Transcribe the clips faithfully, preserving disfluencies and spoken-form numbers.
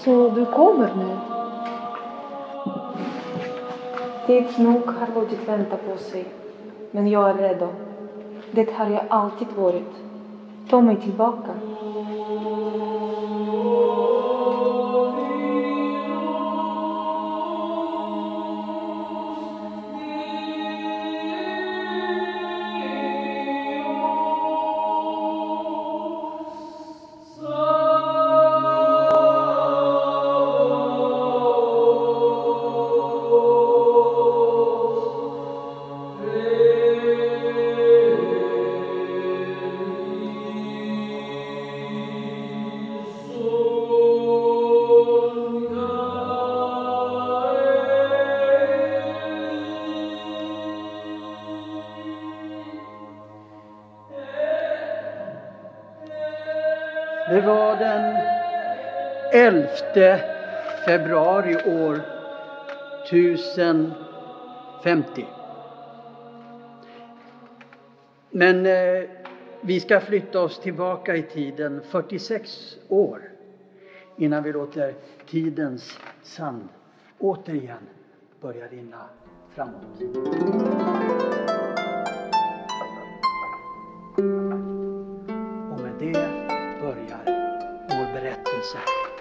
Så du kommer nu? Tids nog har låtit vänta på sig. Men jag är redo. Det har jag alltid varit. Ta mig tillbaka. Det var den elfte februari år tusen femtio. Men eh, vi ska flytta oss tillbaka i tiden fyrtiosex år innan vi låter tidens sand återigen börja rinna framåt. Och med det börjar vår berättelse.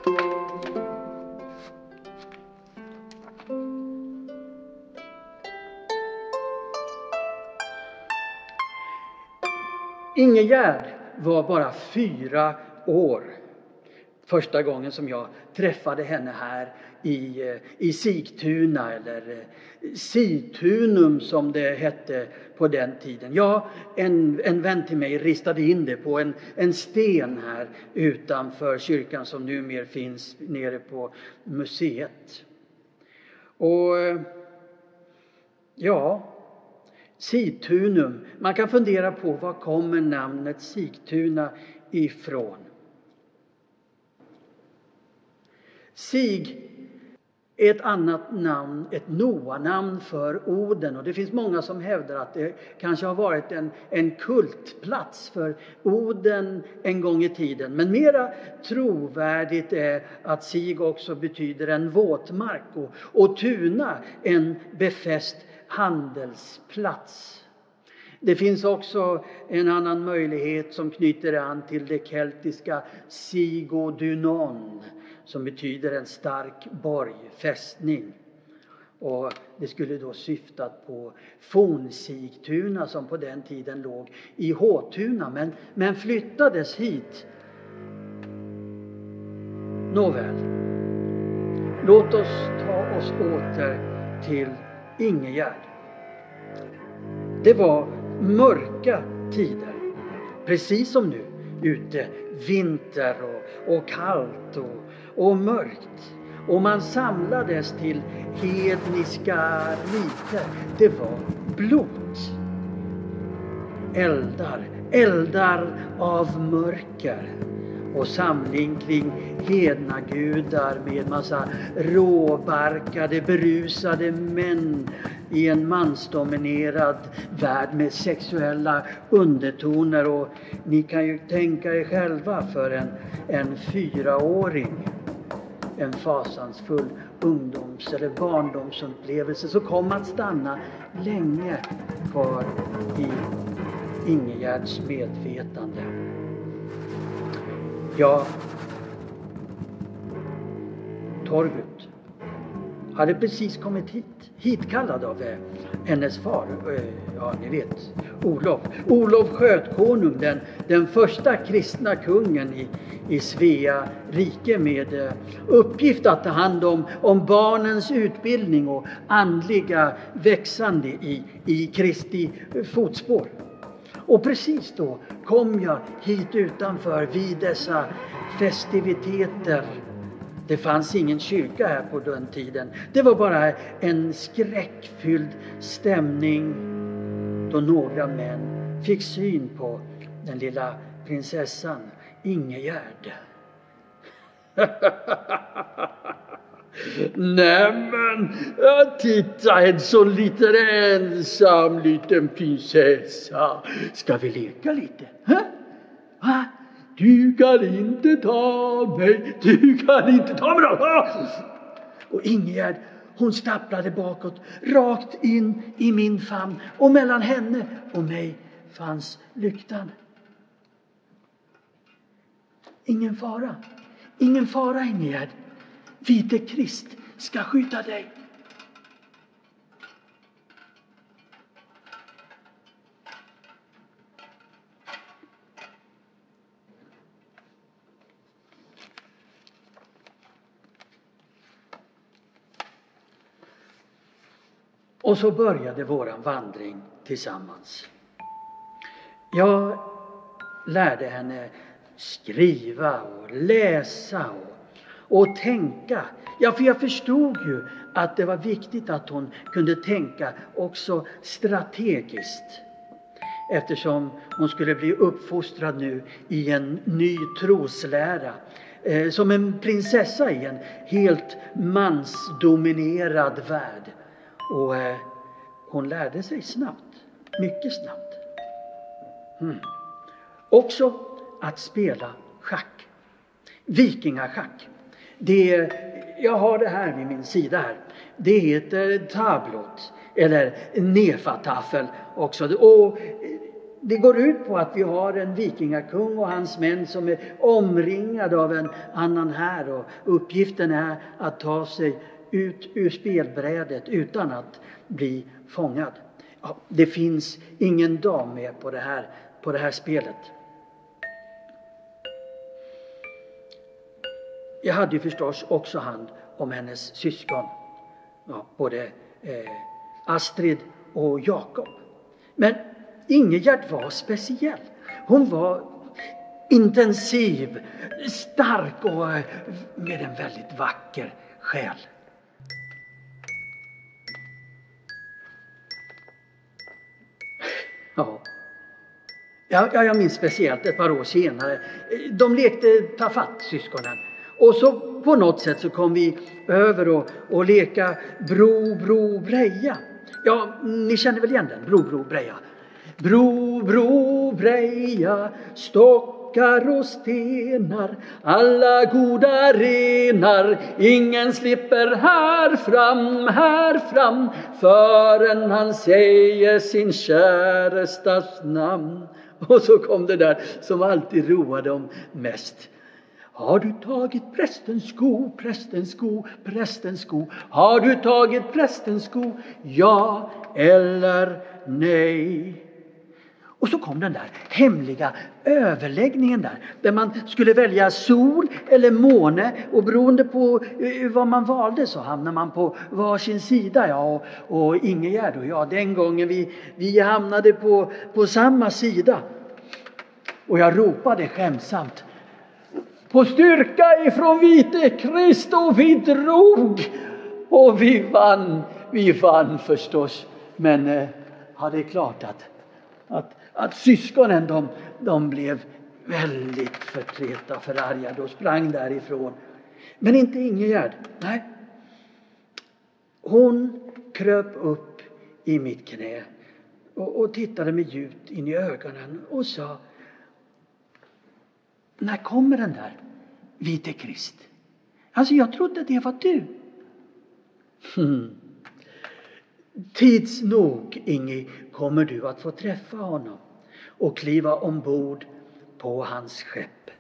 Ingegärd var bara fyra år första gången som jag träffade henne här i, i Sigtuna, eller Situnum som det hette på den tiden. Ja, en, en vän till mig ristade in det på en, en sten här utanför kyrkan som numera finns nere på museet. Och ja, Situnum. Man kan fundera på var kommer namnet Sigtuna ifrån. Sig är ett annat namn, ett Noa-namn för Oden. Och det finns många som hävdar att det kanske har varit en, en kultplats för Oden en gång i tiden. Men mera trovärdigt är att Sig också betyder en våtmark och, och Tuna en befäst handelsplats. Det finns också en annan möjlighet som knyter an till det keltiska Sigodunon, som betyder en stark borg, fästning. Och det skulle då syftat på Fornsigtuna som på den tiden låg i Håtuna, men, men flyttades hit. Nåväl, låt oss ta oss åter till Ingegärd. Det var mörka tider, precis som nu, ute vinter och, och kallt och, och mörkt. Och man samlades till hedniska riter. Det var blod. Eldar, eldar av mörker. Och samling kring hednagudar med massa råbarkade, berusade män i en mansdominerad värld med sexuella undertoner. Och ni kan ju tänka er själva för en, en fyraåring, en fasansfull ungdoms- eller barndomsupplevelse som kom att stanna länge kvar i Ingegärds medvetande. Ja, Torgut hade precis kommit hit, hitkallad av eh, hennes far, eh, ja ni vet, Olof. Olof Skötkonung, den, den första kristna kungen i, i Svea rike med eh, uppgift att ta hand om, om barnens utbildning och andliga växande i, i Kristi fotspår. Och precis då kom jag hit utanför vid dessa festiviteter. Det fanns ingen kyrka här på den tiden. Det var bara en skräckfylld stämning då några män fick syn på den lilla prinsessan Ingegärd. Nämen, titta, en så liten ensam liten prinsessa. Ska vi leka lite? Hä? Va? Du kan inte ta mig, du kan inte ta mig. Då. Och Ingegärd, hon stapplade bakåt, rakt in i min famn. Och mellan henne och mig fanns lyktan. Ingen fara, ingen fara Ingegärd. Vite Krist ska skydda dig. Och så började våran vandring tillsammans. Jag lärde henne skriva och läsa och, och tänka. Ja, för jag förstod ju att det var viktigt att hon kunde tänka också strategiskt. Eftersom hon skulle bli uppfostrad nu i en ny troslära. Eh, som en prinsessa i en helt mansdominerad värld. Och eh, hon lärde sig snabbt, mycket snabbt. Mm. Också att spela schack. Vikingaschack. Det, jag har det här vid min sida här. Det heter tablot eller nefataffel också. Och det går ut på att vi har en vikingakung och hans män som är omringad av en annan här. Och uppgiften är att ta sig ut ur spelbrädet utan att bli fångad. Ja, det finns ingen dam med på det här, på det här spelet. Jag hade ju förstås också hand om hennes syskon. Ja, både eh, Astrid och Jakob. Men Ingegärd var speciell. Hon var intensiv, stark och med en väldigt vacker själ. Ja. Ja, jag minns speciellt ett par år senare. De lekte tafatt, syskonen. Och så på något sätt så kom vi över och, och leka bro, bro, breja. Ja, ni känner väl igen den? Bro, bro, breja. Bro, bro, breja, stockar och stenar, alla goda renar, ingen slipper här fram, här fram, förrän han säger sin kärestas namn. Och så kom det där som alltid roade dem mest. Har du tagit prästens sko, prästens sko, prästens sko? Har du tagit prästens sko? Ja eller nej? Och så kom den där hemliga överläggningen där. Där man skulle välja sol eller måne. Och beroende på vad man valde så hamnade man på varsin sida. Ja, och, och Ingegärd och jag, den gången vi, vi hamnade på, på samma sida. Och jag ropade skämsamt. På styrka ifrån Vite Krist, och vi drog. Och vi vann, vi vann förstås. Men eh, ja, det är klart att, att, att syskonen de, de blev väldigt förtreta, förargade och sprang därifrån. Men inte Ingegärd, nej. Hon kröp upp i mitt knä och, och tittade mig djupt in i ögonen och sa: när kommer den där Vite Krist? Alltså jag trodde det var du. Hmm. Tids nog, Inge, kommer du att få träffa honom och kliva ombord på hans skepp.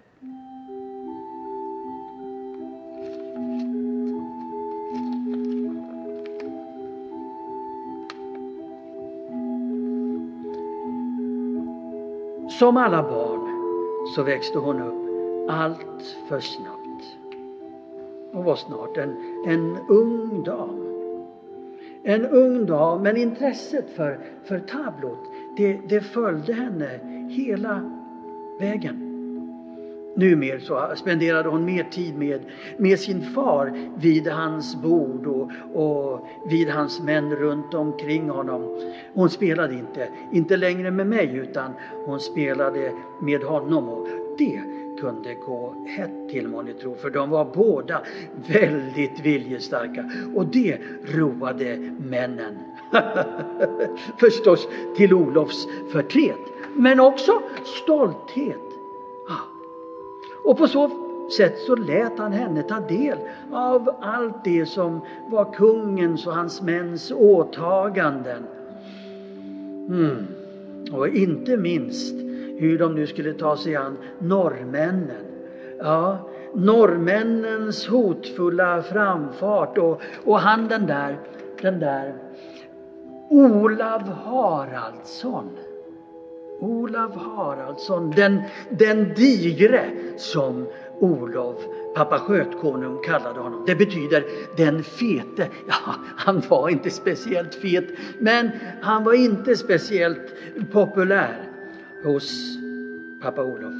Som alla barn så växte hon upp allt för snabbt. Hon var snart en, en ung dam. En ung dam, men intresset för, för tablot, det, det följde henne hela vägen. Numer så spenderade hon mer tid med, med sin far vid hans bord och, och vid hans män runt omkring honom. Hon spelade inte, inte längre med mig, utan hon spelade med honom, och det kunde gå hett till monitro, för de var båda väldigt viljestarka, och det roade männen. Förstås till Olofs förtret, men också stolthet. Ah, Och på så sätt så lät han henne ta del av allt det som var kungens och hans mäns åtaganden. Mm. Och inte minst hur de nu skulle ta sig an norrmännen. Ja, norrmännens hotfulla framfart och, och han den där, den där Olav Haraldsson. Olav Haraldsson, den, den digre som Olof, pappa Skötkonung, kallade honom. Det betyder den fete. Ja, han var inte speciellt fet, men han var inte speciellt populär hos pappa Olof.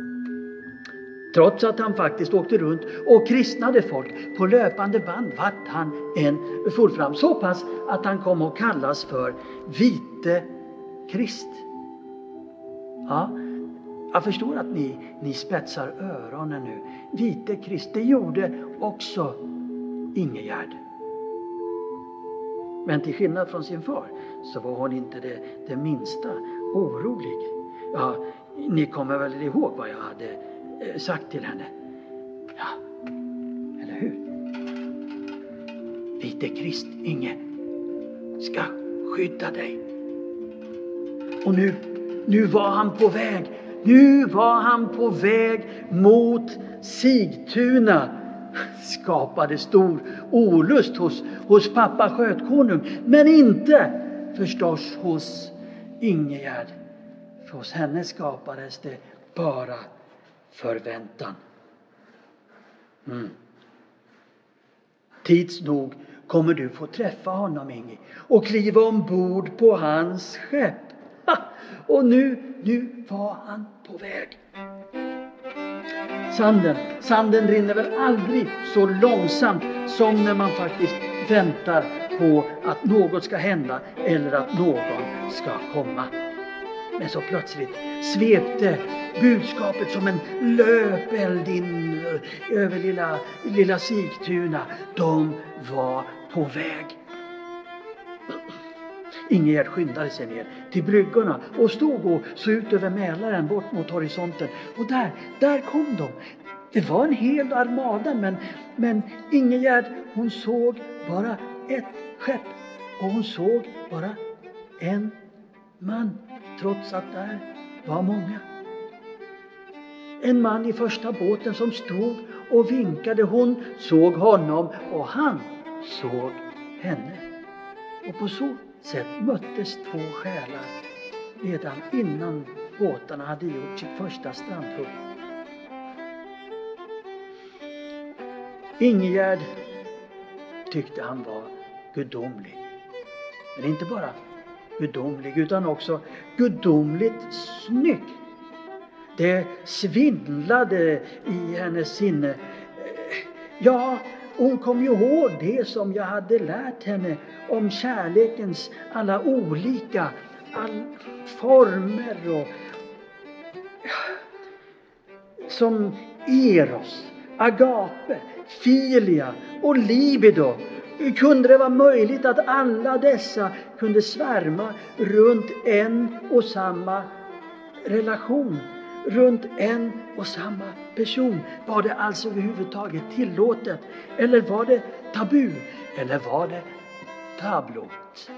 Trots att han faktiskt åkte runt och kristnade folk på löpande band vart han än for fram. Så pass att han kom att kallas för Vite Krist. Ja, jag förstår att ni, ni spetsar öronen nu. Vite Krist, det gjorde också Ingegärd. Men till skillnad från sin far så var hon inte det, det minsta orolig. Ja, ni kommer väl ihåg vad jag hade eh, sagt till henne? Ja, eller hur? Vite Krist, Inge, ska skydda dig. Och nu, nu var han på väg. Nu var han på väg mot Sigtuna. Skapade stor olust hos, hos pappa Skötkonung. Men inte förstås hos Ingegärd. För hos henne skapades det bara förväntan. Mm. Tids nog kommer du få träffa honom, Inge, och kliva ombord på hans skepp. Ha! Och nu, nu var han på väg. Sanden, sanden rinner väl aldrig så långsamt som när man faktiskt väntar på att något ska hända eller att någon ska komma. Men så plötsligt svepte budskapet som en löpeld in över lilla, lilla Sigtuna. De var på väg. Ingegärd skyndade sig ner till bryggorna och stod och såg ut över Mälaren bort mot horisonten. Och där, där kom de. Det var en hel armada, men, men Ingegärd, hon såg bara ett skepp. Och hon såg bara en man, trots att där var många. En man i första båten som stod och vinkade. Hon såg honom och han såg henne. Och på så sätt möttes två själar redan innan båtarna hade gjort sitt första strandhugg. Ingegärd tyckte han var gudomlig. Men inte bara gudomlig utan också gudomligt snygg. Det svindlade i hennes sinne. Ja, hon kom ju ihåg det som jag hade lärt henne om kärlekens alla olika all former och som eros, agape, filia och libido. Kunde det vara möjligt att alla dessa kunde svärma runt en och samma relation, runt en och samma person? Var det alltså överhuvudtaget tillåtet? Eller var det tabu? Eller var det tablot?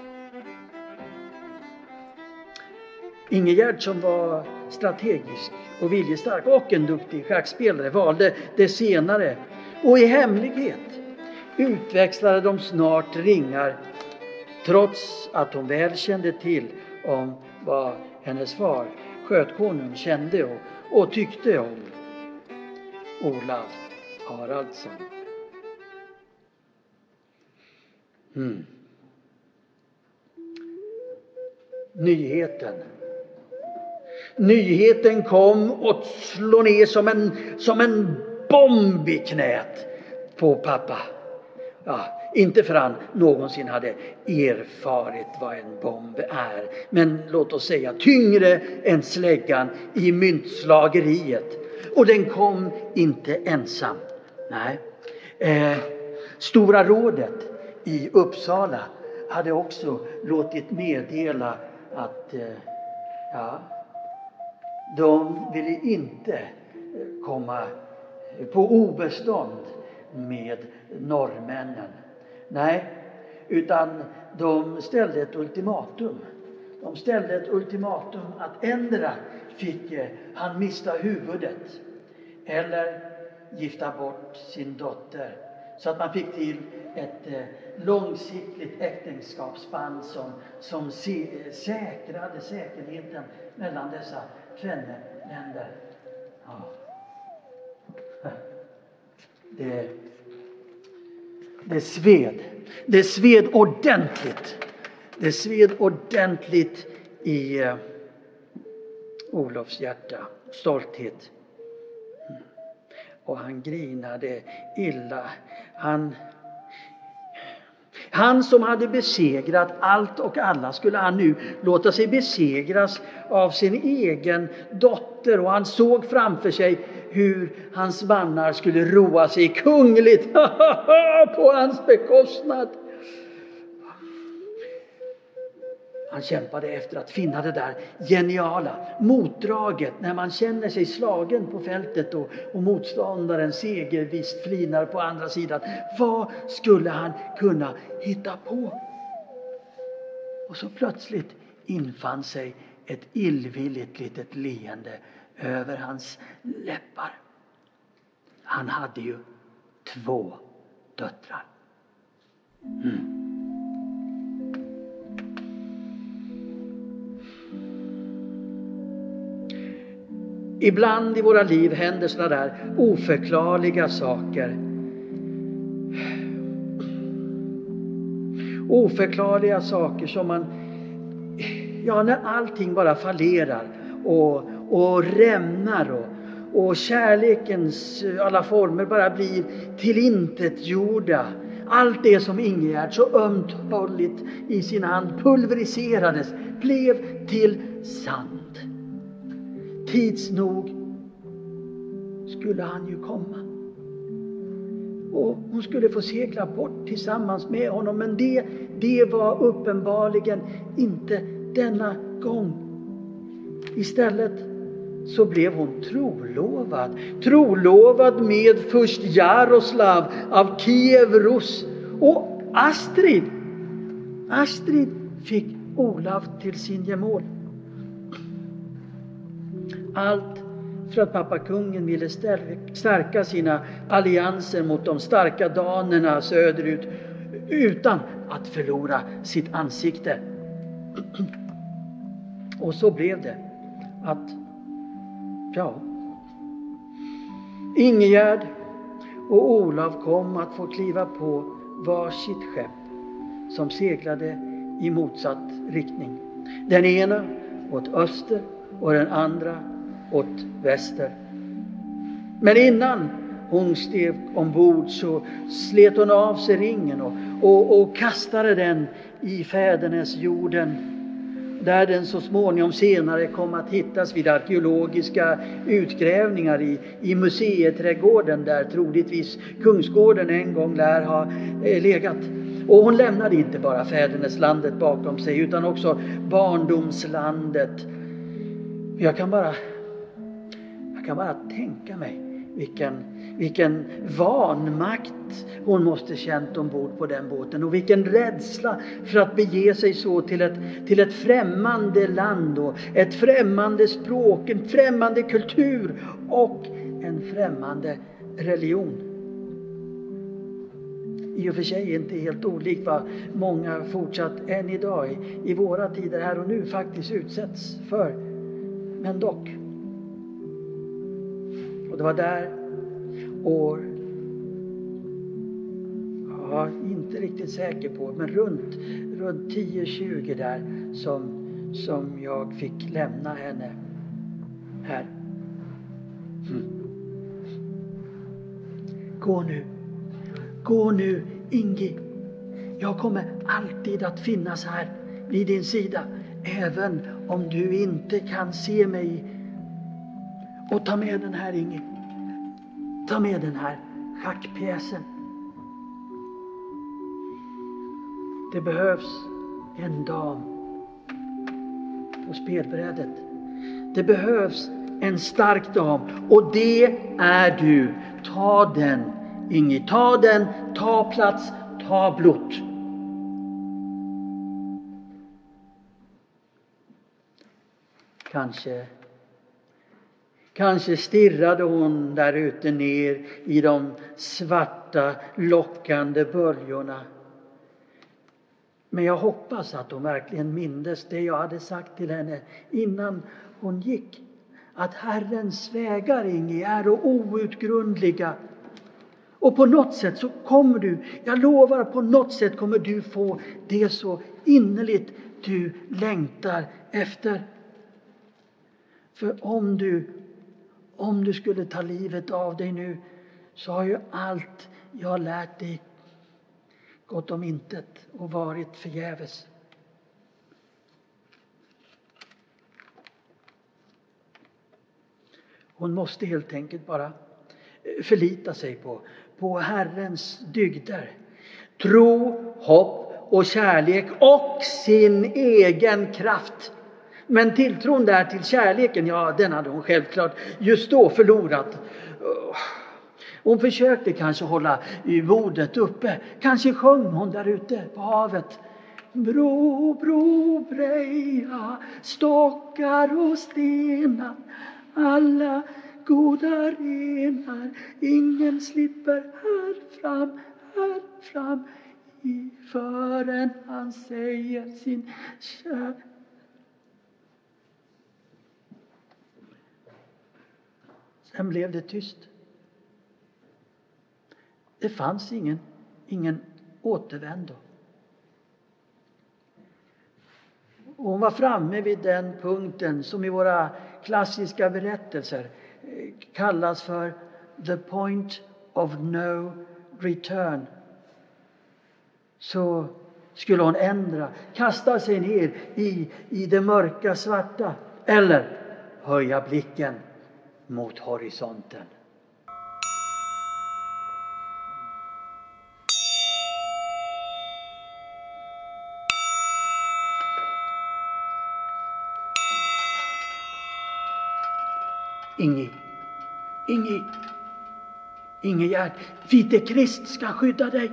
Ingegärd, som var strategisk och viljestark och en duktig schackspelare, valde det senare. Och i hemlighet utväxlade de snart ringar, trots att hon väl kände till om vad hennes far Skötkonung kände och, och tyckte om Olav Haraldsson. Mm. Nyheten. Nyheten kom och slå ner som en, som en bomb i knät på pappa. Ja, inte för han någonsin hade erfarit vad en bomb är. Men låt oss säga tyngre än släggan i myntslageriet. Och den kom inte ensam. Nej. Eh, Stora rådet i Uppsala hade också låtit meddela att eh, ja, de ville inte komma på obestånd med norrmännen. Nej, utan de ställde ett ultimatum. De ställde ett ultimatum att ändra fick han mista huvudet eller gifta bort sin dotter. Så att man fick till ett eh, långsiktigt äktenskapsband som, som se, säkrade säkerheten mellan dessa tvenne länder. Ja. Det, det sved. Det sved ordentligt. Det sved ordentligt i eh, Olofs hjärta. Stolthet. Och han grinade illa. Han, han som hade besegrat allt och alla skulle han nu låta sig besegras av sin egen dotter. Och han såg framför sig hur hans mannar skulle roa sig kungligt på hans bekostnad. Han kämpade efter att finna det där geniala motdraget när man känner sig slagen på fältet och, och motståndaren segervisst flinar på andra sidan. Vad skulle han kunna hitta på? Och så plötsligt infann sig ett illvilligt litet leende över hans läppar. Han hade ju två döttrar. Mm. Ibland i våra liv händer sådana där oförklarliga saker. Oförklarliga saker som man, ja, när allting bara fallerar och, och rämnar och, och kärlekens alla former bara blir tillintetgjorda. Allt det som Ingegerd så ömtåligt i sin hand pulveriserades blev till sand. Tids nog skulle han ju komma. Och hon skulle få segla bort tillsammans med honom. Men det, det var uppenbarligen inte denna gång. Istället så blev hon trolovad. Trolovad med först Jaroslav av Kiev Rus. Och Astrid. Astrid fick Olav till sin gemål. Allt för att pappa kungen ville stärka sina allianser mot de starka danerna söderut utan att förlora sitt ansikte. Och så blev det att, ja, Ingegerd och Olav kom att få kliva på varsitt skepp som seglade i motsatt riktning. Den ena åt öster och den andra åt väster. Men innan hon steg ombord så slet hon av sig ringen och, och, och kastade den i fädernesjorden, där den så småningom senare kom att hittas vid arkeologiska utgrävningar i, i museiträdgården, där troligtvis Kungsgården en gång lär ha eh, legat. Och hon lämnade inte bara fäderneslandet bakom sig utan också barndomslandet. Jag kan bara, jag kan bara tänka mig vilken, vilken vanmakt hon måste känt ombord på den båten. Och vilken rädsla för att bege sig så till ett, till ett främmande land och ett främmande språk, en främmande kultur och en främmande religion. I och för sig inte helt olikt vad många fortsatt än idag i, i våra tider här och nu faktiskt utsätts för. Men dock. Och det var där år, ja, inte riktigt säker på, men runt, runt tio tjugo där som, som jag fick lämna henne här. Mm. Gå nu. Gå nu, Ingi. Jag kommer alltid att finnas här vid din sida, även om du inte kan se mig. Och ta med den här, Ingi. Ta med den här schackpjäsen. Det behövs en dam på spelbrädet. Det behövs en stark dam. Och det är du. Ta den, Inge. Ta den, ta plats, ta blott. Kanske, kanske stirrade hon där ute ner i de svarta lockande böljorna. Men jag hoppas att hon verkligen mindes det jag hade sagt till henne innan hon gick. Att Herrens vägar, Inge, är outgrundliga. Och på något sätt så kommer du, jag lovar, på något sätt kommer du få det så innerligt du längtar efter. För om du, om du skulle ta livet av dig nu, så har ju allt jag lärt dig gått om intet och varit förgäves. Hon måste helt enkelt bara förlita sig på, på Herrens dygder. Tro, hopp och kärlek och sin egen kraft. Men tilltron där till kärleken, ja, den hade hon självklart just då förlorat. Hon försökte kanske hålla modet uppe. Kanske sjöng hon där ute på havet. Bro, bro, breja, stockar och stenar, alla goda renar, ingen slipper här fram, här fram, i förrän han säger sin kär. Sen blev det tyst. Det fanns ingen, ingen återvändo. Hon var framme vid den punkten som i våra klassiska berättelser kallas för the point of no return. Så skulle hon ändra, kasta sig ner i, i det mörka svarta eller höja blicken mot horisonten. Inge, Inge, Ingegärd, vite Krist ska skydda dig.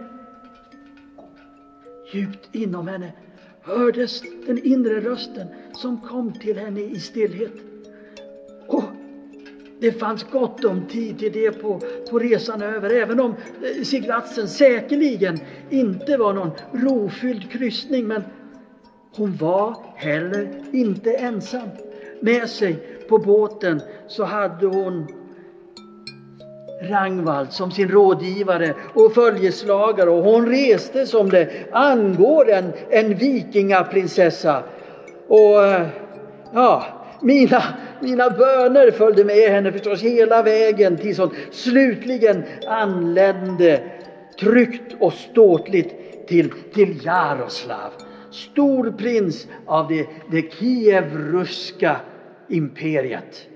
Djupt inom henne hördes den inre rösten som kom till henne i stillhet. Och det fanns gott om tid till det på, på resan över, även om seglatsen säkerligen inte var någon rofylld kryssning, men hon var heller inte ensam. Med sig på båten så hade hon Ragnvald som sin rådgivare och följeslagare, och hon reste som det angår en, en vikingaprinsessa. Och ja, mina, mina böner följde med henne förstås hela vägen tills hon slutligen anlände tryggt och ståtligt till, till Jaroslav, storprins av det, det Kiev-ryska imperiet.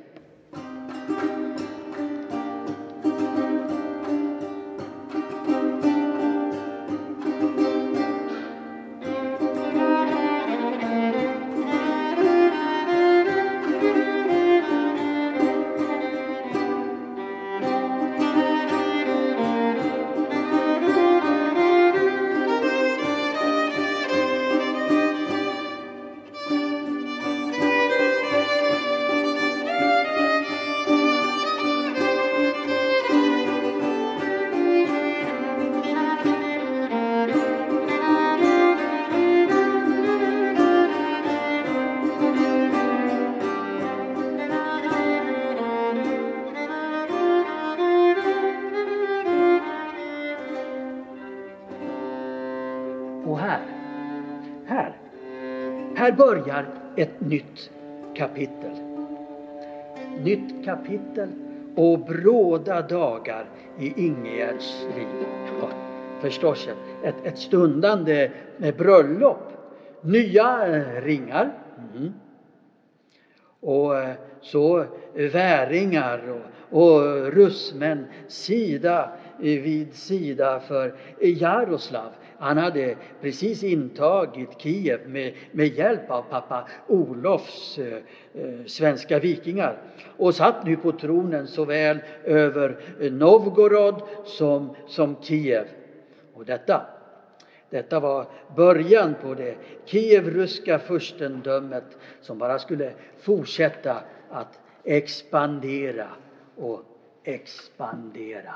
Och här, här, här börjar ett nytt kapitel. Nytt kapitel och bråda dagar i Ingegärds liv. Ja, förstås ett, ett stundande bröllop. Nya ringar. Mm. Och så väringar och, och russmän sida vid sida för Jaroslav. Han hade precis intagit Kiev med, med hjälp av pappa Olofs eh, eh, svenska vikingar. Och satt nu på tronen såväl över Novgorod som, som Kiev. Och detta, detta var början på det Kiev-ryska furstendömet som bara skulle fortsätta att expandera och expandera.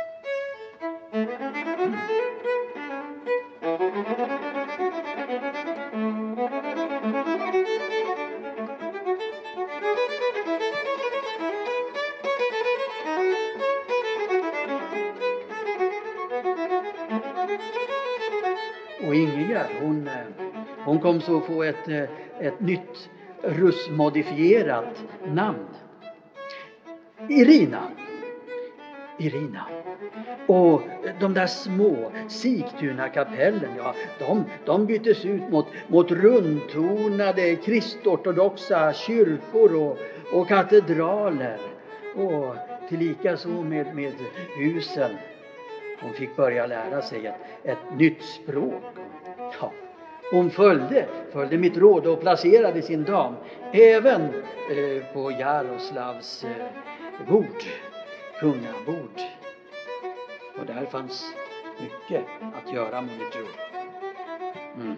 Och Ingegerd, hon, hon kom så få ett, ett nytt russmodifierat namn. Irina. Irina. Och de där små Sigtuna-kapellen, ja, de, de byttes ut mot, mot rundtonade kristortodoxa kyrkor och, och katedraler. Och tillika så med, med husen. Hon fick börja lära sig ett, ett nytt språk. Ja. Hon följde, följde mitt råd och placerade sin dam även eh, på Jaroslavs eh, bord, kungabord. Och där fanns mycket att göra med mitt råd. Mm.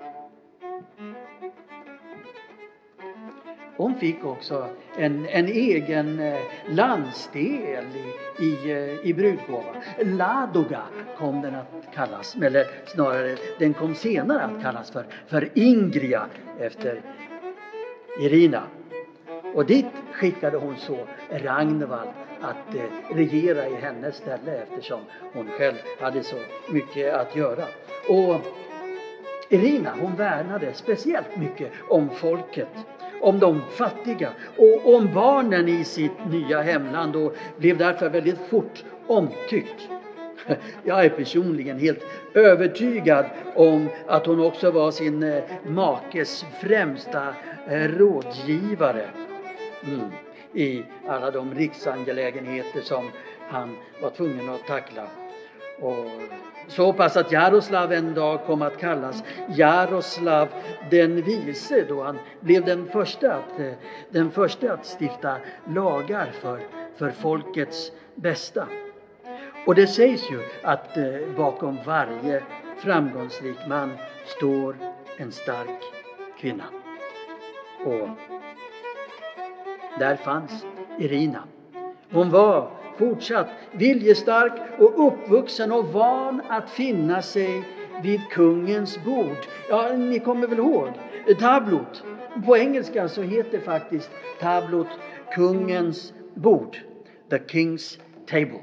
Hon fick också en, en egen eh, landsdel i, i, i brudgåva. Ladoga kom den att kallas, eller snarare den kom senare att kallas för, för Ingria efter Irina. Och dit skickade hon så Ragnvald att eh, regera i hennes ställe eftersom hon själv hade så mycket att göra. Och Irina, hon värnade speciellt mycket om folket, om de fattiga och om barnen i sitt nya hemland och blev därför väldigt fort omtyckt. Jag är personligen helt övertygad om att hon också var sin eh, makes främsta eh, rådgivare mm, i alla de riksangelägenheter som han var tvungen att tackla. Och så pass att Jaroslav en dag kom att kallas Jaroslav den vise, då han blev den första att, den första att stifta lagar för, för folkets bästa. Och det sägs ju att eh, bakom varje framgångsrik man står en stark kvinna. Och där fanns Irina. Hon var fortsatt viljestark och uppvuxen och van att finna sig vid kungens bord. Ja, ni kommer väl ihåg tablot. På engelska så heter faktiskt tablot kungens bord. The King's Table.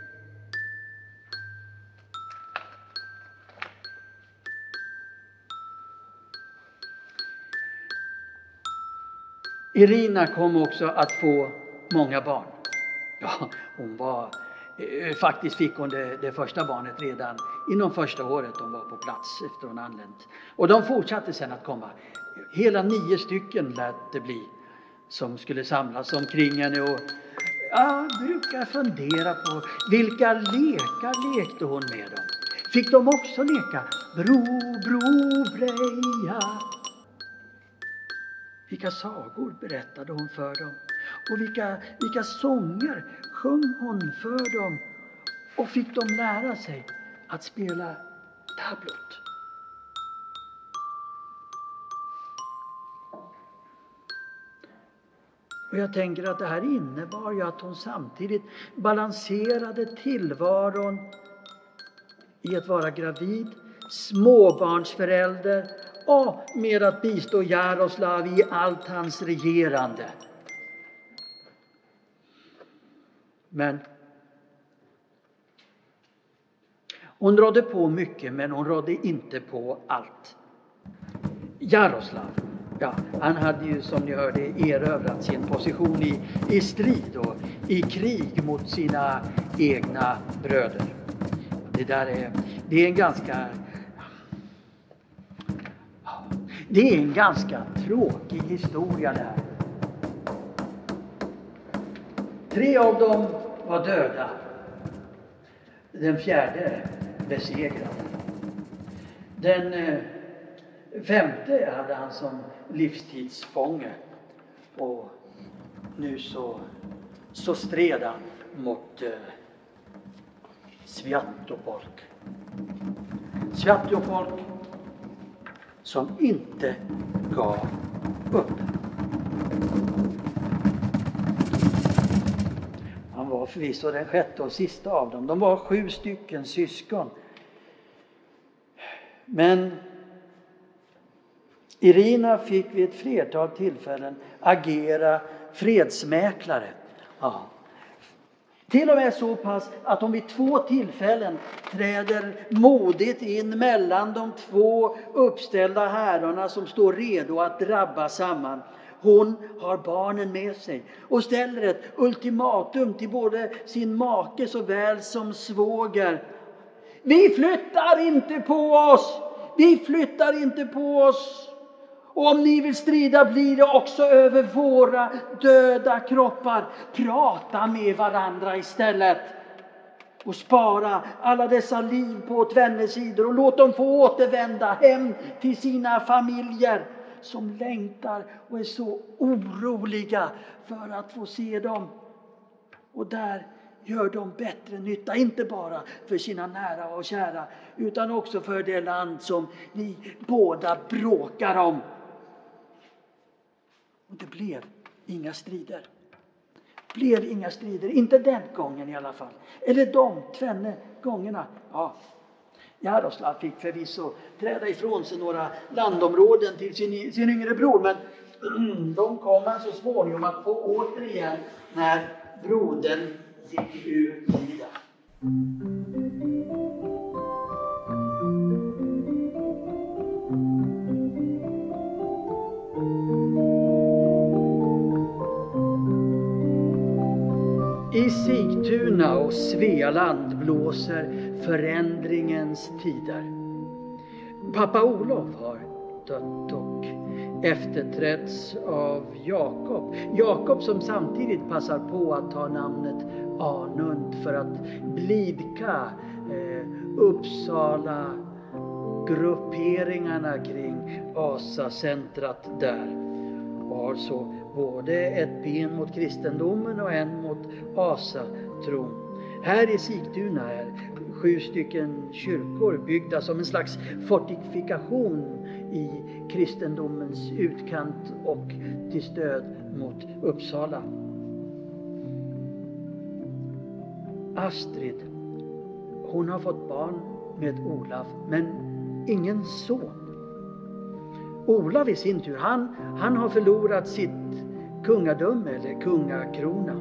Irina kom också att få många barn. Ja, hon var, eh, faktiskt fick hon det, det första barnet redan inom första året hon var på plats efter hon anlänt. Och de fortsatte sedan att komma. Hela nio stycken lät det bli som skulle samlas omkring henne. Och jag brukar fundera på vilka lekar lekte hon med dem. Fick de också leka bro, bro, breja? Vilka sagor berättade hon för dem? Och vilka, vilka sånger sjöng hon för dem? Och fick de lära sig att spela tablot? Och jag tänker att det här innebar ju att hon samtidigt balanserade tillvaron i att vara gravid, småbarnsförälder och med att bistå Jaroslav i allt hans regerande. Men hon rådde på mycket, men hon rådde inte på allt. Jaroslav, ja, han hade ju som ni hörde erövrat sin position i, i strid och i krig mot sina egna bröder. Det där är, det är en ganska det är en ganska tråkig historia det här. Tre av dem var döda. Den fjärde besegrad. Den eh, femte hade han som livstidsfånge. Och nu så, så stred han mot eh, Sviatopolk. Sviatopolk som inte gav upp. Han var förvisso den sjätte och sista av dem. De var sju stycken syskon. Men Irina fick vid ett flertal tillfällen agera fredsmäklare. Ja. Till och med så pass att hon vid två tillfällen träder modigt in mellan de två uppställda herrarna som står redo att drabba samman. Hon har barnen med sig och ställer ett ultimatum till både sin make såväl som svåger. Vi flyttar inte på oss! Vi flyttar inte på oss! Och om ni vill strida blir det också över våra döda kroppar. Prata med varandra istället. Och spara alla dessa liv på tvenne-sidor. Och låt dem få återvända hem till sina familjer. Som längtar och är så oroliga för att få se dem. Och där gör de bättre nytta. Inte bara för sina nära och kära. Utan också för det land som ni båda bråkar om. Och det blev inga strider. Blev inga strider. Inte den gången i alla fall. Eller de tvenne gångerna. Ja. Jaroslav fick förvisso träda ifrån sig några landområden till sin, sin yngre bror. Men de kom han så småningom att få återigen när brodern gick ur tiden. I Sigtuna och Svealand blåser förändringens tider. Pappa Olof har dött och efterträtts av Jakob. Jakob som samtidigt passar på att ta namnet Anund för att blidka eh, Uppsala grupperingarna kring Asacentrat där. Och har så både ett ben mot kristendomen och en mot asatron. Här i Sigtuna är sju stycken kyrkor byggda som en slags fortifikation i kristendomens utkant och till stöd mot Uppsala. Astrid, hon har fått barn med Olaf men ingen son. Olaf i sin tur, han, han har förlorat sitt kungadöme eller kungakrona.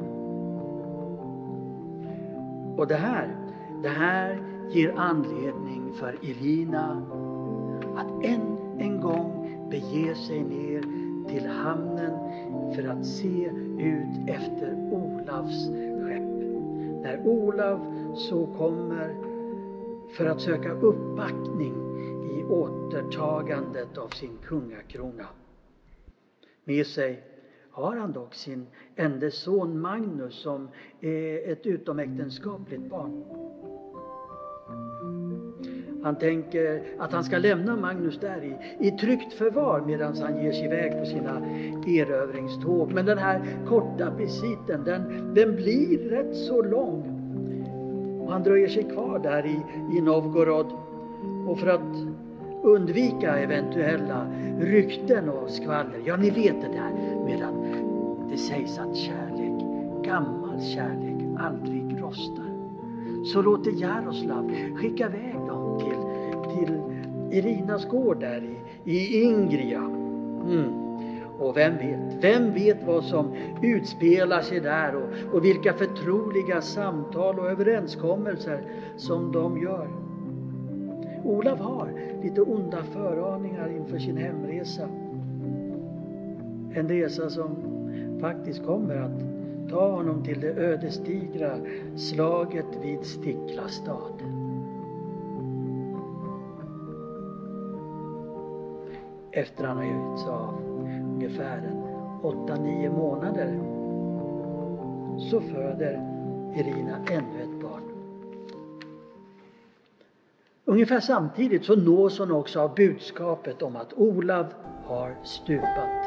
Och det här, det här ger anledning för Irina att än en gång bege sig ner till hamnen för att se ut efter Olafs skepp. När Olaf så kommer för att söka uppbackning i återtagandet av sin kungakrona. Med sig har han dock sin enda son Magnus som är ett utomäktenskapligt barn. Han tänker att han ska lämna Magnus där i, i tryggt förvar medan han ger sig iväg på sina erövringståg. Men den här korta visiten, den, den blir rätt så lång. Och han dröjer sig kvar där i, i Novgorod. Och för att undvika eventuella rykten och skvaller. Ja, ni vet det där med att det sägs att kärlek, gammal kärlek, aldrig rostar. Så låter Jaroslav skicka iväg dem till, till Irinas gård där i, i Ingria. Mm. Och vem vet, vem vet vad som utspelar sig där och, och vilka förtroliga samtal och överenskommelser som de gör. Olaf har lite onda föraningar inför sin hemresa. En resa som faktiskt kommer att ta honom till det ödesdigra slaget vid Stiklastad. Efter han har gett sig av ungefär åtta nio månader så föder Irina ännu ett barn. Ungefär samtidigt så nås hon också av budskapet om att Olav har stupat.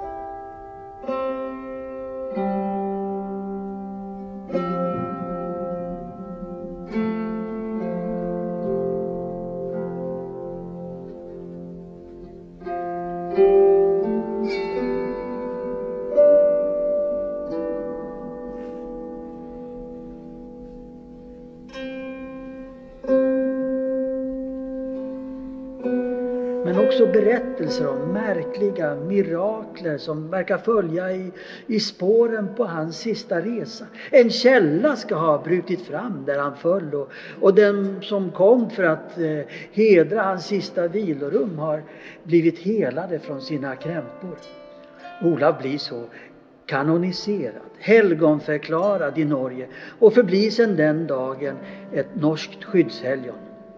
Men också berättelser om märkliga mirakler som verkar följa i, i spåren på hans sista resa. En källa ska ha brutit fram där han föll och, och den som kom för att eh, hedra hans sista vilorum har blivit helade från sina krämpor. Olav blir så kanoniserad, helgonförklarad i Norge och förblir sedan den dagen ett norskt skyddshelgon.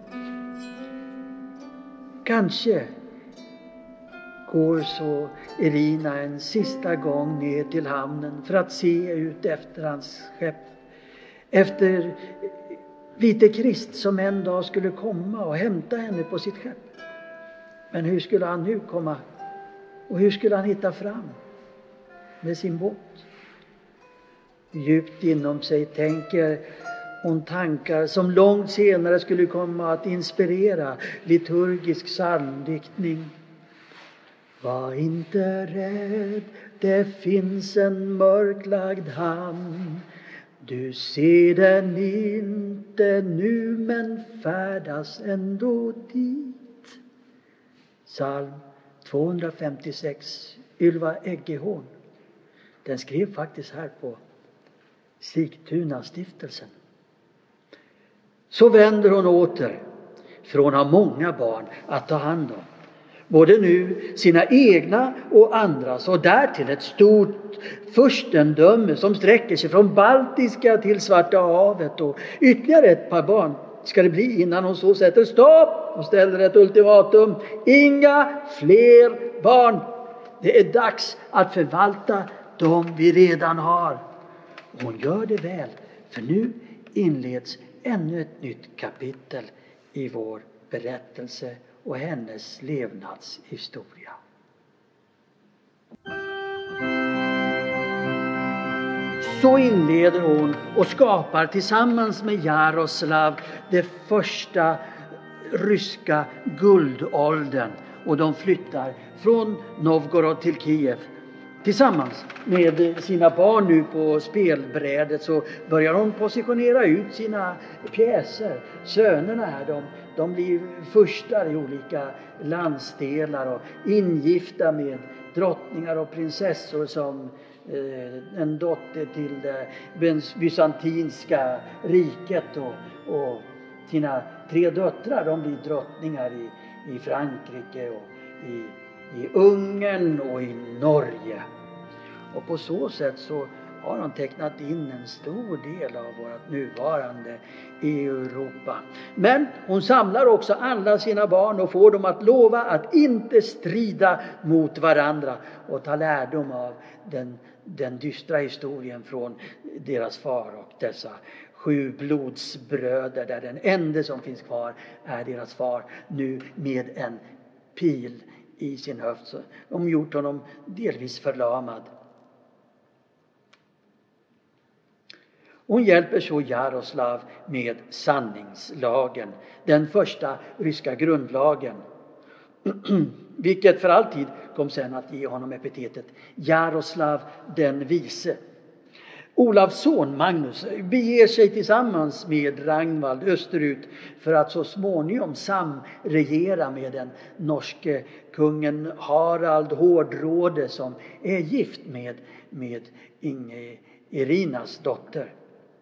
Kanske går så Irina en sista gång ner till hamnen för att se ut efter hans skepp. Efter Vite Krist som en dag skulle komma och hämta henne på sitt skepp. Men hur skulle han nu komma? Och hur skulle han hitta fram med sin båt? Djupt inom sig tänker hon tankar som långt senare skulle komma att inspirera liturgisk psalmdiktning. Var inte rädd, det finns en mörklagd hamn. Du ser den inte nu men färdas ändå dit. Psalm tvåhundrafemtiosex, Ylva Eggehorn. Den skrev faktiskt här på Sigtuna stiftelsen. Så vänder hon åter från att ha många barn att ta hand om. Både nu sina egna och andras och därtill ett stort furstendöme som sträcker sig från Baltiska till Svarta havet och ytterligare ett par barn ska det bli innan hon så sätter stopp och ställer ett ultimatum. Inga fler barn. Det är dags att förvalta de vi redan har. Och hon gör det väl, för nu inleds ännu ett nytt kapitel i vår berättelse och hennes levnadshistoria. Så inleder hon och skapar tillsammans med Jaroslav det första ryska guldåldern, och de flyttar från Novgorod till Kiev. Tillsammans med sina barn nu på spelbrädet så börjar hon positionera ut sina pjäser. Sönerna här, de, de blir furstar i olika landsdelar och ingifta med drottningar och prinsessor som eh, en dotter till det bysantinska riket. Och, och sina tre döttrar, de blir drottningar i, i Frankrike och i i Ungern och i Norge. Och på så sätt så har de tecknat in en stor del av vårt nuvarande Europa. Men hon samlar också alla sina barn och får dem att lova att inte strida mot varandra och ta lärdom av den, den dystra historien från deras far och dessa sju blodsbröder, där den enda som finns kvar är deras far, nu med en pil i sin höft. Så de gjort honom delvis förlamad. Hon hjälper så Jaroslav med sanningslagen, den första ryska grundlagen, vilket för alltid kom sen att ge honom epitetet Jaroslav den vise. Olavs son Magnus beger sig tillsammans med Ragnvald österut för att så småningom samregera med den norske kungen Harald Hårdråde, som är gift med, med Inge Irinas dotter.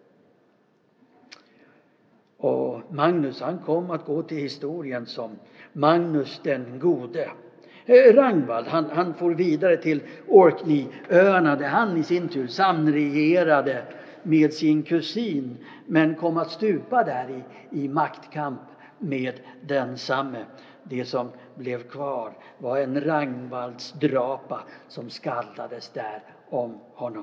Och Magnus, han kom att gå till historien som Magnus den gode. Ragnvald, han, han får vidare till Orkneyöarna där han i sin tur samregerade med sin kusin, men kom att stupa där i, i maktkamp med densamme. Det som blev kvar var en Ragnvalds drapa som skallades där om honom.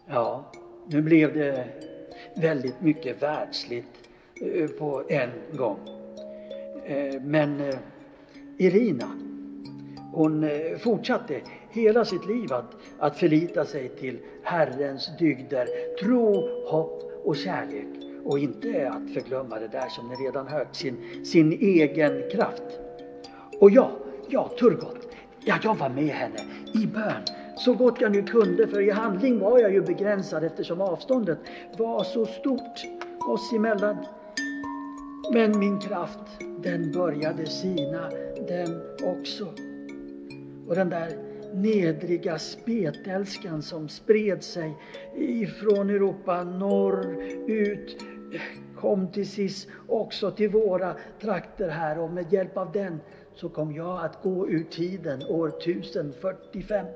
Ja, nu blev det väldigt mycket världsligt eh, på en gång. Eh, Men eh, Irina, hon eh, fortsatte hela sitt liv att, att förlita sig till Herrens dygder, tro, hopp och kärlek. Och inte att förglömma det där som ni redan hört, sin, sin egen kraft. Och ja, ja, Turgot, ja, jag var med henne i bön så gott jag nu kunde, för i handling var jag ju begränsad eftersom avståndet var så stort oss emellan. Men min kraft, den började sina, den också. Och den där nedriga spetälskan som spred sig ifrån Europa norrut kom till sist också till våra trakter här, och med hjälp av den så kom jag att gå ur tiden år tusen fyrtiofem.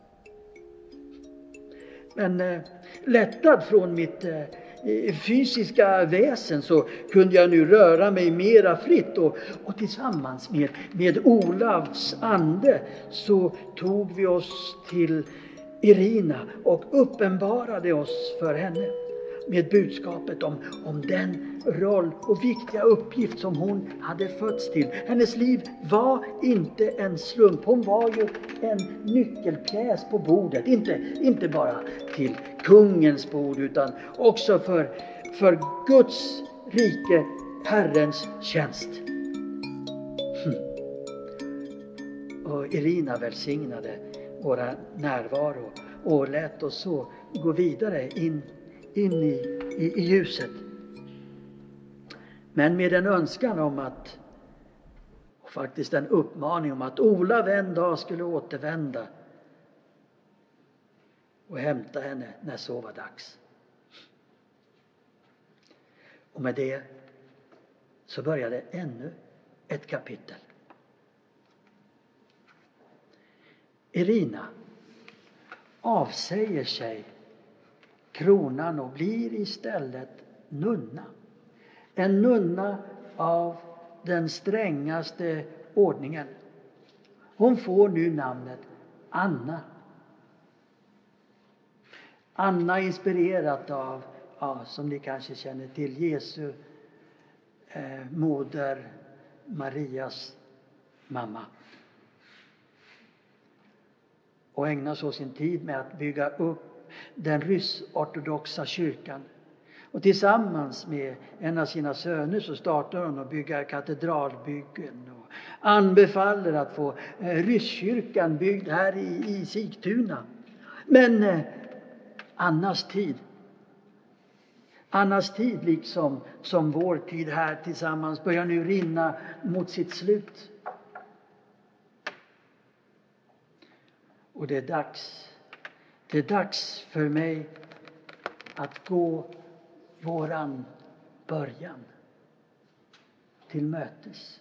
Men eh, lättad från mitt eh, fysiska väsen så kunde jag nu röra mig mera fritt, och, och tillsammans med, med Olavs ande så tog vi oss till Irina och uppenbarade oss för henne med budskapet om, om den roll och viktiga uppgift som hon hade fötts till. Hennes liv var inte en slump. Hon var ju en nyckelpjäs på bordet. Inte, inte bara till kungens bord utan också för, för Guds rike, Herrens tjänst. Hm. Och Irina välsignade våra närvaro och lät oss så gå vidare in in i, i, i huset. Men med en önskan om att, och faktiskt en uppmaning om att Olav en dag skulle återvända och hämta henne när så var dags. Och med det så började ännu ett kapitel. Irina avsäger sig kronan och blir istället nunna. En nunna av den strängaste ordningen. Hon får nu namnet Anna. Anna inspirerat av, ja, som ni kanske känner till, Jesu eh, moder Marias mamma. Och ägnar så sin tid med att bygga upp den rysk-ortodoxa kyrkan. Och tillsammans med en av sina söner så startar hon att bygga katedralbyggen och anbefaller att få eh, rysskyrkan byggd här i, i Sigtuna. Men eh, Annas tid, Annas tid liksom som vår tid här tillsammans börjar nu rinna mot sitt slut. Och det är dags Det är dags för mig att gå våran början till mötes.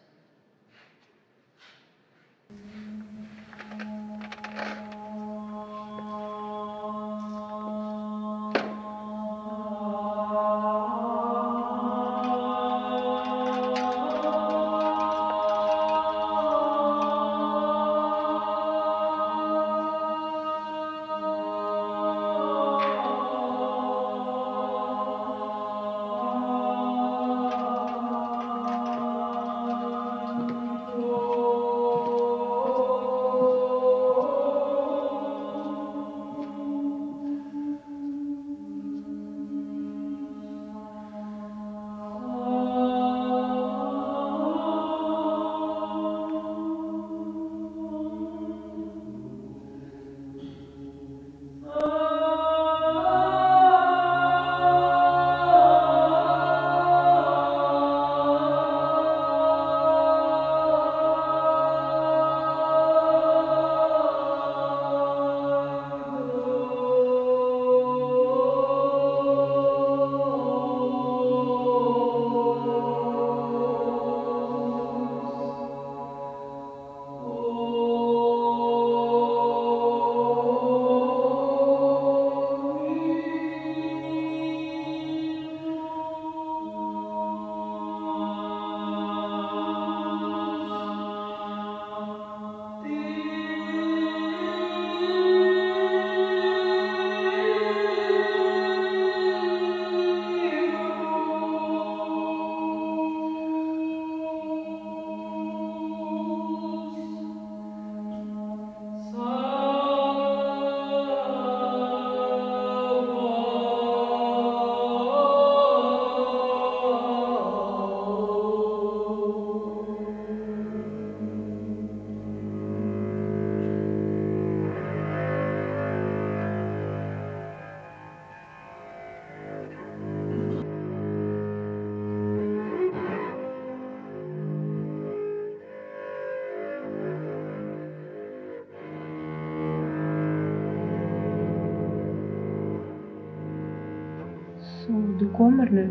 Så du kommer nu?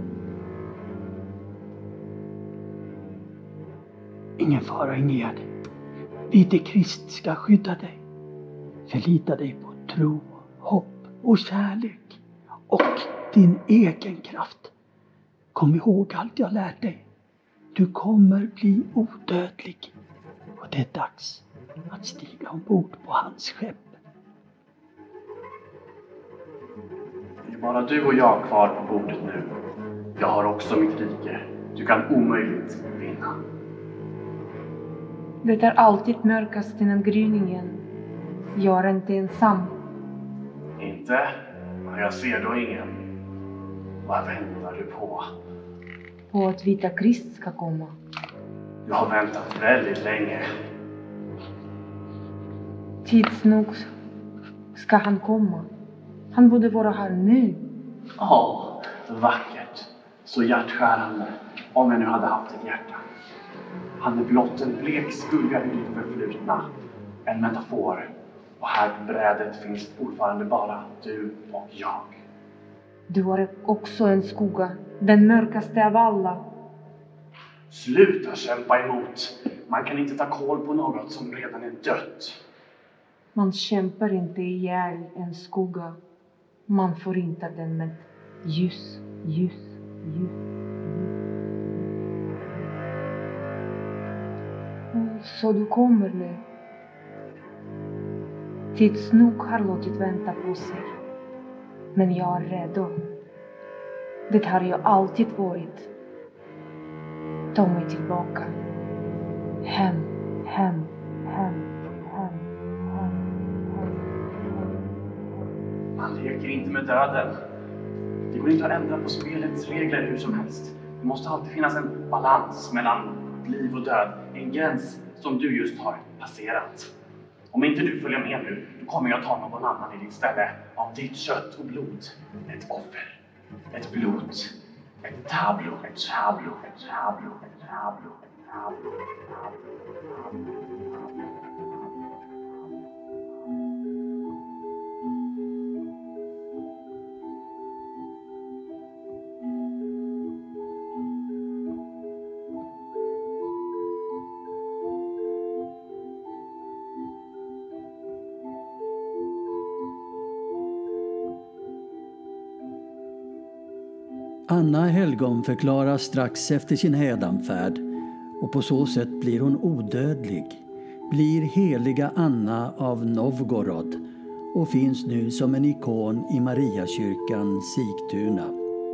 Ingen fara, Ingegärd. Vite Krist ska skydda dig. Förlita dig på tro, hopp och kärlek. Och din egen kraft. Kom ihåg allt jag lärt dig. Du kommer bli odödlig. Och det är dags att stiga ombord på hans skepp. Det är bara du och jag kvar på bordet nu. Jag har också mitt rike. Du kan omöjligt vinna. Det är alltid mörkast innan gryningen. Jag är inte ensam. Inte? Men jag ser då ingen. Vad väntar du på? På att Vita Krist ska komma. Jag har väntat väldigt länge. Tids nog ska han komma. Han borde vara här nu. Ja, vackert. Så hjärtskärande. Om jag nu hade haft ett hjärta. Han är blott en blek skugga i ditt förflutna. En metafor. Och här på brädet finns fortfarande bara du och jag. Du är också en skugga. Den mörkaste av alla. Sluta kämpa emot. Man kan inte ta koll på något som redan är dött. Man kämpar inte ihjäl en skugga. Man förintar den med ljus, ljus, ljus. Så du kommer nu. Tids nog har låtit vänta på sig. Men jag är redo. Det har jag alltid varit. Ta mig tillbaka. Hem, hem, hem, hem, hem, hem. Man leker inte med döden. Det går inte att ändra på spelets regler hur som helst. Det måste alltid finnas en balans mellan liv och död. En gräns som du just har passerat. Om inte du följer med nu, då kommer jag ta någon annan i ditt ställe. Av ditt kött och blod. Ett offer. Ett blod. Ett tablo. Ett tablo. Ett tablo. Ett tablo. Ett tablo. Ett tablo. Anna helgon förklaras strax efter sin hädanfärd och på så sätt blir hon odödlig, blir heliga Anna av Novgorod och finns nu som en ikon i Mariakyrkan Sigtuna.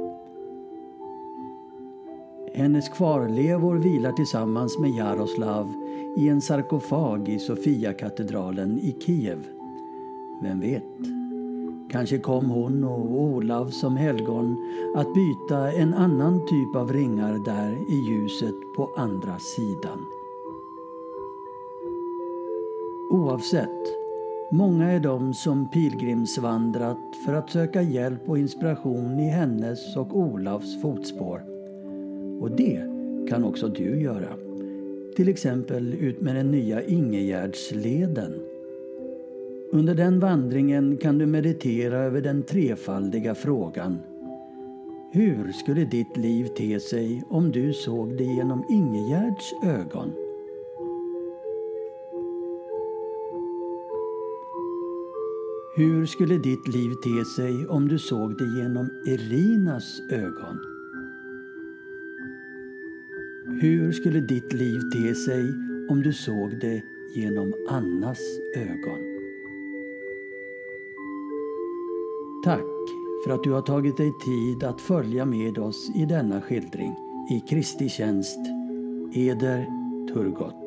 Hennes kvarlevor vilar tillsammans med Jaroslav i en sarkofag i Sofia-katedralen i Kiev. Vem vet? Kanske kom hon och Olav som helgon att byta en annan typ av ringar där i ljuset på andra sidan. Oavsett, många är de som pilgrimsvandrat för att söka hjälp och inspiration i hennes och Olavs fotspår. Och det kan också du göra. Till exempel ut med den nya Ingegärdsleden. Under den vandringen kan du meditera över den trefaldiga frågan. Hur skulle ditt liv te sig om du såg det genom Ingegärds ögon? Hur skulle ditt liv te sig om du såg det genom Irinas ögon? Hur skulle ditt liv te sig om du såg det genom Annas ögon? Tack för att du har tagit dig tid att följa med oss i denna skildring. I Kristi tjänst, Eder Turgott.